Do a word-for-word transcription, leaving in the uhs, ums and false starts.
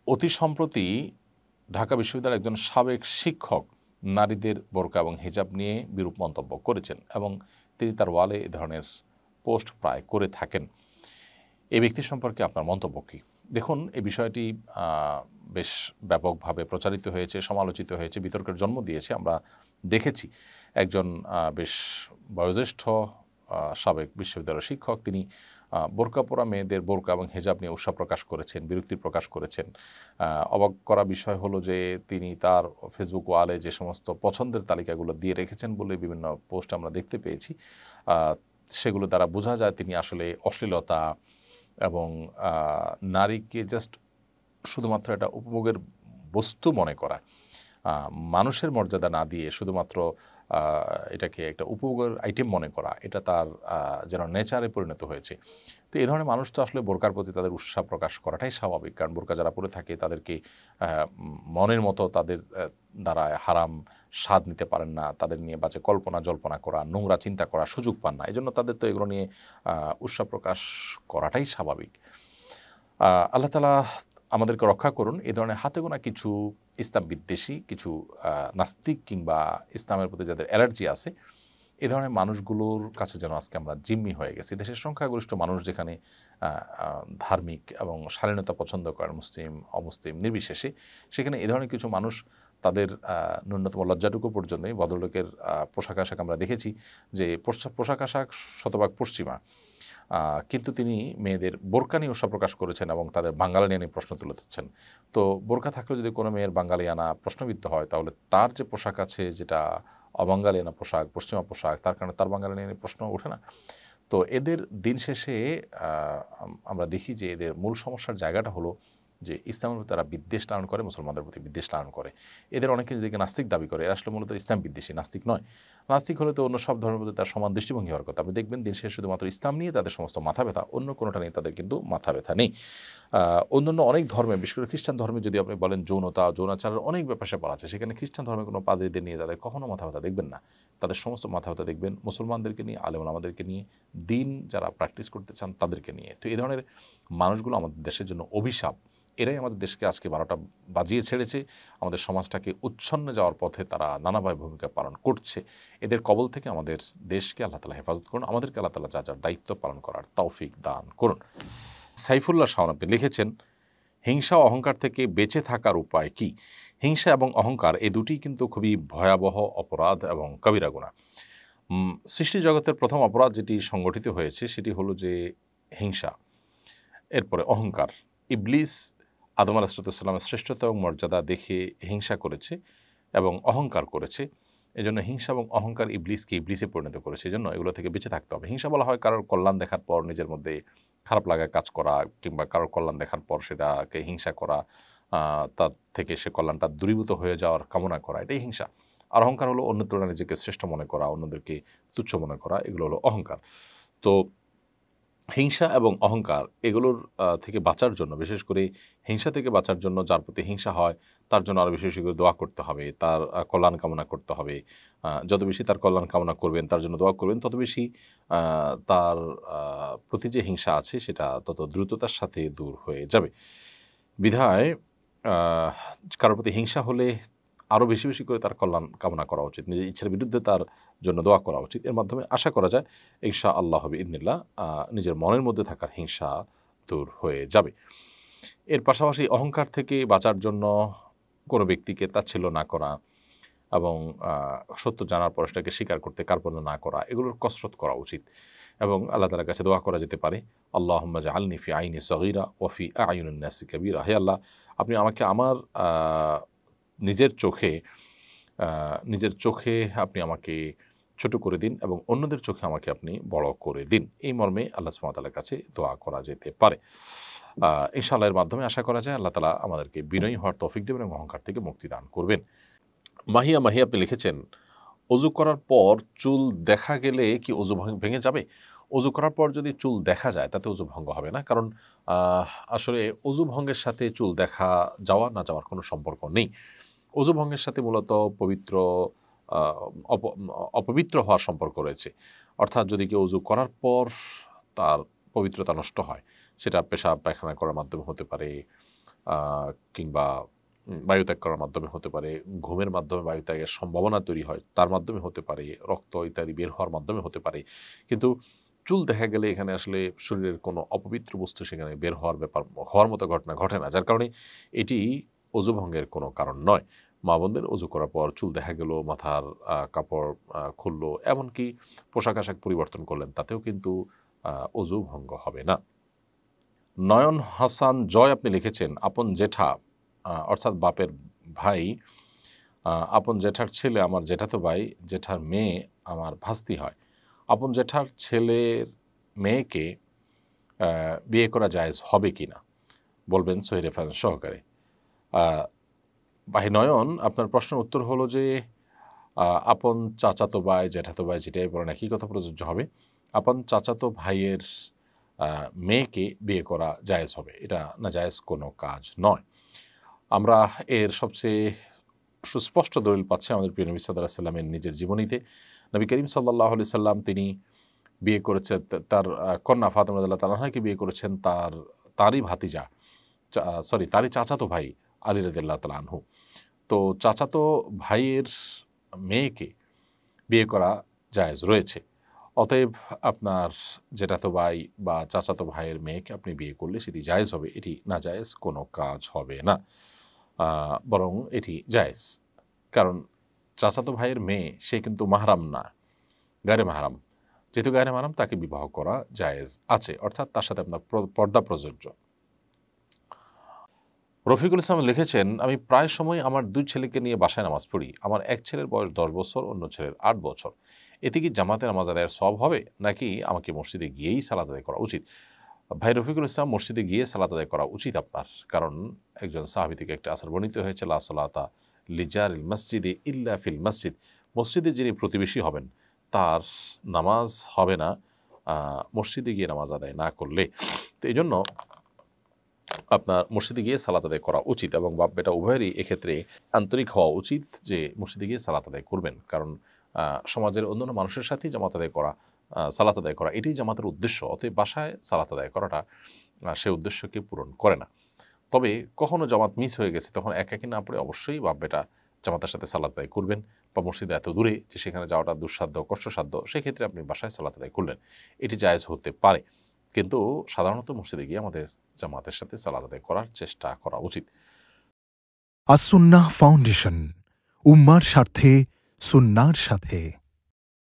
অতি সম্প্রতি ঢাকা বিশ্ববিদ্যালয়ের একজন সাবেক শিক্ষক নারীদের বোরকা এবং হিজাব নিয়ে বিরূপ মন্তব্য করেছেন এবং তিনি তার ওয়ালে এ ধরনের পোস্ট প্রায় করে থাকেন। এই ব্যক্তি সম্পর্কে আপনার মন্তব্য কী? দেখুন, এই বিষয়টি বেশ ব্যাপকভাবে প্রচারিত হয়েছে, সমালোচিত হয়েছে, বিতর্কের জন্ম দিয়েছে। আমরা দেখেছি একজন বেশ বয়োজ্যেষ্ঠ সাবেক বিশ্ববিদ্যালয়ের শিক্ষক, তিনি বোরকা পরা মেয়েদের বোরকা এবং হিজাব নিয়ে উৎসাহ প্রকাশ করেছেন, বিরক্তি প্রকাশ করেছেন। অবাক করা বিষয় হলো যে তিনি তার ফেসবুক ওয়ালে যে সমস্ত পছন্দের তালিকাগুলো দিয়ে রেখেছেন বলে বিভিন্ন পোস্ট আমরা দেখতে পেয়েছি, সেগুলো দ্বারা বোঝা যায় তিনি আসলে অশ্লীলতা এবং নারীকে জাস্ট শুধুমাত্র একটা উপভোগের বস্তু মনে করা, মানুষের মর্যাদা না দিয়ে শুধুমাত্র এটাকে একটা উপভোগের আইটেম মনে করা, এটা তার যেন নেচারে পরিণত হয়েছে। তো এই ধরনের মানুষ তো আসলে বোরকার প্রতি তাদের উৎসাহ প্রকাশ করাটাই স্বাভাবিক, কারণ বোরকা যারা পরে থাকে তাদেরকে মনের মতো তাদের দ্বারা হারাম স্বাদ নিতে পারেন না, তাদের নিয়ে বাজে কল্পনা জল্পনা করা, নোংরা চিন্তা করা সুযোগ পান না। এই জন্য তাদের তো এগুলো নিয়ে উৎসাহ প্রকাশ করাটাই স্বাভাবিক। আল্লাহ তাআলা আমাদেরকে রক্ষা করুন এই ধরনের হাতে গোনা কিছু ইসলাম বিদ্বেষী, কিছু নাস্তিক কিংবা ইসলামের প্রতি যাদের অ্যালার্জি আছে, এই ধরনের মানুষগুলোর কাছে যেন আজকে আমরা জিম্মি হয়ে গেছি। দেশের সংখ্যাগরিষ্ঠ মানুষ যেখানে ধার্মিক এবং শালীনতা পছন্দ করেন, মুসলিম অমুসলিম নির্বিশেষে, সেখানে এই ধরনের কিছু মানুষ তাদের ন্যূনতম লজ্জাটুকু পর্যন্ত নেই। ভদ্রলোকের পোশাক আশাক আমরা দেখেছি যে পোশাক আশাক শতভাগ পশ্চিমা, কিন্তু তিনি মেয়েদের বোরকা নিয়ে উৎসাহ প্রকাশ করেছেন এবং তাদের বাঙালিয়ানা নিয়ে প্রশ্ন তুলে ধরছেন। তো বোরকা থাকলেও যদি কোনো মেয়ের বাঙালিয়ানা প্রশ্নবিদ্ধ হয়, তাহলে তার যে পোশাক আছে যেটা অবাঙালিয়ানা পোশাক, পশ্চিমা পোশাক, তার কারণে তার বাঙালিয়ানা নিয়ে প্রশ্ন ওঠে না। তো এদের দিন শেষে আমরা দেখি যে এদের মূল সমস্যার জায়গাটা হলো যে ইসলামের প্রতি তারা বিদ্বেষ লালন করে, মুসলমানদের প্রতি বিদ্বেষ লালন করে। এদের অনেকে যেদিকে নাস্তিক দাবি করে, এরা আসলে মূলত ইসলাম বিদ্বেষী, নাস্তিক নয়। নাস্তিক হলে তো অন্য সব ধর্মের প্রতি তার সমান দৃষ্টিভঙ্গি হওয়ার কথা। আপনি দেখবেন দিন শেষে শুধুমাত্র ইসলাম নিয়ে তাদের সমস্ত মাথা ব্যথা, অন্য কোনোটা নিয়ে তাদের কিন্তু মাথা ব্যথা নেই। অন্যান্য অনেক ধর্মে, বিশেষ করে খ্রিস্টান ধর্মে যদি আপনি বলেন যৌনতা, যৌনাচারের অনেক ব্যাপার স্যাপার আছে, সেখানে খ্রিস্টান ধর্মে কোনো পাদ্রীদের নিয়ে তাদের কখনো মাথা ব্যথা দেখবেন না। তাদের সমস্ত মাথা ব্যথা দেখবেন মুসলমানদেরকে নিয়ে, আলেম ওলামাদেরকে নিয়ে, দিন যারা প্র্যাকটিস করতে চান তাদেরকে নিয়ে। তো এই ধরনের মানুষগুলো আমাদের দেশের জন্য অভিশাপ। এরাই আমাদের দেশকে আজকে বারোটা বাজিয়ে ছেড়েছে, আমাদের সমাজটাকে উচ্ছন্নে যাওয়ার পথে তারা নানাভাবে ভূমিকা পালন করছে। এদের কবল থেকে আমাদের দেশকে আল্লাহ তাআলা হেফাজত করুন, আমাদেরকে আল্লাহ তাআলা যা যার দায়িত্ব পালন করার তৌফিক দান করুন। সাইফুল্লাহ শাওন আপনি লিখেছেন, হিংসা ও অহংকার থেকে বেঁচে থাকার উপায় কি? হিংসা এবং অহংকার এই দুটি কিন্তু খুবই ভয়াবহ অপরাধ এবং কবিরা গুনাহ। সৃষ্টি জগতের প্রথম অপরাধ যেটি সংগঠিত হয়েছে সেটি হলো যে হিংসা, এরপরে অহংকার। ইবলিস আদম আলাইহিসসালামের শ্রেষ্ঠতা এবং মর্যাদা দেখে হিংসা করেছে এবং অহংকার করেছে। এজন্য হিংসা এবং অহংকার ইবলিসকে ইবলিসে পরিণত করেছে। এজন্য এগুলো থেকে বেঁচে থাকতে হবে। হিংসা বলা হয় কারোর কল্যাণ দেখার পর নিজের মধ্যে খারাপ লাগা কাজ করা, কিংবা কারোর কল্যাণ দেখার পর সেটাকে হিংসা করা, তার থেকে সে কল্যাণটা দূরীভূত হয়ে যাওয়ার কামনা করা, এটাই হিংসা। আর অহংকার হলো অন্য তুলনায় নিজেকে শ্রেষ্ঠ মনে করা, অন্যদেরকে তুচ্ছ মনে করা, এগুলো হলো অহংকার। তো হিংসা এবং অহংকার এগুলোর থেকে বাঁচার জন্য, বিশেষ করে হিংসা থেকে বাঁচার জন্য যার প্রতি হিংসা হয় তার জন্য আরও বেশি বেশি করে দোয়া করতে হবে, তার কল্যাণ কামনা করতে হবে। যত বেশি তার কল্যাণ কামনা করবেন, তার জন্য দোয়া করবেন, তত বেশি তার প্রতি যে হিংসা আছে সেটা তত দ্রুততার সাথে দূর হয়ে যাবে। বিধায় কারোর প্রতি হিংসা হলে আরও বেশি বেশি করে তার কল্যাণ কামনা করা উচিত, নিজের ইচ্ছার বিরুদ্ধে তার জন্য দোয়া করা উচিত। এর মাধ্যমে আশা করা যায় ইনশাআল্লাহ বিইذনিল্লাহ নিজের মনের মধ্যে থাকার হিংসা দূর হয়ে যাবে। এর পাশাপাশি অহংকার থেকে বাঁচার জন্য কোনো ব্যক্তিকে তাচ্ছিল্য না করা এবং সত্য জানার পর সেটাকে স্বীকার করতে কার্পণ্য না করা, এগুলোর কসরত করা উচিত এবং আল্লাহ তাআলার কাছে দোয়া করা যেতে পারে, আল্লাহুম্মা জাআলনি ফি আইনি সগীরা ওয়া ফি আ'য়ুনিন নাসি কাবীরা। হে আল্লাহ, আপনি আমাকে আমার নিজের চোখে নিজের চোখে আপনি আমাকে ছোট করে দিন এবং অন্যদের চোখে আমাকে আপনি বড় করে দিন। এই মর্মে আল্লাহ সুবহানাহু ওয়া তাআলার কাছে দোয়া করা যেতে পারে। ইনশাআল্লাহ এর মাধ্যমে আশা করা যায় আল্লাহ তাআলা আমাদেরকে বিনয়ী হওয়ার তৌফিক দেবেন এবং অহংকার থেকে মুক্তি দান করবেন। মাহিয়া মাহি আপনি লিখেছেন, ওযু করার পর চুল দেখা গেলে কি ওযু ভেঙে যাবে? ওযু করার পর যদি চুল দেখা যায় তাতে ওযু ভঙ্গ হবে না, কারণ আসলে ওযু ভঙ্গের সাথে চুল দেখা যাওয়া না যাওয়ার কোনো সম্পর্ক নেই। ওযু ভঙ্গের সাথে মূলত পবিত্র অপবিত্র হওয়ার সম্পর্ক রয়েছে। অর্থাৎ যদি কেউ ওযু করার পর তার পবিত্রতা নষ্ট হয়, সেটা পেশাব পায়খানা করার মাধ্যমে হতে পারে, কিংবা বায়ুত্যাগ করার মাধ্যমে হতে পারে, ঘুমের মাধ্যমে বায়ুত্যাগের সম্ভাবনা তৈরি হয় তার মাধ্যমে হতে পারে, রক্ত ইত্যাদি বের হওয়ার মাধ্যমে হতে পারে। কিন্তু চুল দেখা গেলে এখানে আসলে শরীরের কোনো অপবিত্র বস্তু সেখানে বের হওয়ার ব্যাপার হওয়ার মতো ঘটনা ঘটে না, যার কারণে এটি অজু ভঙ্গের কোনো কারণ নয়। মা বোনদের অজু করার পর চুল দেখা গেল, মাথার কাপড় খুললো, এমনকি পোশাক আশাক পরিবর্তন করলেন, তাতেও কিন্তু অজু ভঙ্গ হবে না। নয়ন হাসান জয় আপনি লিখেছেন, আপন জেঠা অর্থাৎ বাপের ভাই, আপন জেঠার ছেলে আমার জেঠাতো ভাই, জেঠার মেয়ে আমার ভাস্তি হয়। আপন জেঠার ছেলের মেয়েকে বিয়ে করা জায়েজ হবে কি না বলবেন সহি রেফারেন্স সহকারে। ভাই নয়ন, আপনার প্রশ্নের উত্তর হলো যে আপন চাচাতো ভাই, জেঠাতো ভাই, যেটাই বলেন একই কথা প্রযোজ্য হবে। আপন চাচাতো ভাইয়ের মেয়েকে বিয়ে করা জায়েজ হবে, এটা না জায়েজ কোনো কাজ নয়। আমরা এর সবচেয়ে সুস্পষ্ট দলিল পাচ্ছি আমাদের প্রিয় নবী সাল্লাল্লাহু আলাইহি সাল্লামের নিজের জীবনীতে। নবী করিম সাল্লাল্লাহু আলাইহি সাল্লাম তিনি বিয়ে করেছেন, তার কন্যা ফাতেমা রাদিয়াল্লাহু তাআলাকে বিয়ে করেছেন তার তারই ভাতিজা, সরি তারই চাচাতো ভাই আলী রাদিয়াল্লাহু তাআলা আনহু। তো চাচাতো ভাইয়ের মেয়েকে বিয়ে করা জায়েজ রয়েছে। অতএব আপনার জেঠাতো ভাই বা চাচাতো ভাইয়ের মেয়েকে আপনি বিয়ে করলে সেটি জায়েজ হবে, এটি না জায়েজ কোনো কাজ হবে না, বরং এটি জায়েজ। কারণ চাচাতো ভাইয়ের মেয়ে সে কিন্তু মাহরাম না, গায়রে মাহরাম। যেহেতু গায়রে মাহরাম তাকে বিবাহ করা জায়েজ আছে, অর্থাৎ তার সাথে আপনার পর্দা প্রযোজ্য। রফিকুল ইসলাম লিখেছেন, আমি প্রায় সময় আমার দুই ছেলেকে নিয়ে বাসায় নামাজ পড়ি। আমার এক ছেলের বয়স দশ বছর, অন্য ছেলের আট বছর। এতে কি জামাতে নামাজ আদায়ের সওয়াব হবে, নাকি আমাকে মসজিদে গিয়েই সালাত আদায় করা উচিত? ভাই রফিকুল ইসলাম, মসজিদে গিয়ে সালাত আদায় করা উচিত আপনার, কারণ একজন সাহাবী থেকে একটা আসর বর্ণিত হয়েছে, লা সালাতা লিজারিল মসজিদে ইল্লা ফিল মসজিদ। মসজিদে যিনি প্রতিবেশী হবেন তার নামাজ হবে না মসজিদে গিয়ে নামাজ আদায় না করলে। তো এই জন্য আপনার মসজিদে গিয়ে সালাত আদায় করা উচিত, এবং বাপ বেটা উভয়েরই এক্ষেত্রে আন্তরিক হওয়া উচিত যে মসজিদে গিয়ে সালাত আদায় করবেন। কারণ সমাজের অন্যান্য মানুষের সাথেই জামাত আদায় করা, সালাত আদায় করা এটাই জামাতের উদ্দেশ্য। অতএব বাসায় সালাত আদায় করাটা সে উদ্দেশ্যকে পূরণ করে না। তবে কখনো জামাত মিস হয়ে গেছে, তখন এক একে না পড়ে অবশ্যই বাপ বেটা জামাতের সাথে সালাত আদায় করবেন, বা মসজিদে এত দূরে যে সেখানে যাওয়াটা দুঃসাধ্য কষ্টসাধ্য, সেক্ষেত্রে আপনি বাসায় সালাত আদায় করলেন, এটি জায়েজ হতে পারে। কিন্তু সাধারণত মসজিদে গিয়ে আমাদের জামাতের সাথে সালাত আদায় করার চেষ্টা করা উচিত। আস-সুন্নাহ ফাউন্ডেশন, উম্মার স্বার্থে সুন্নাহর সাথে।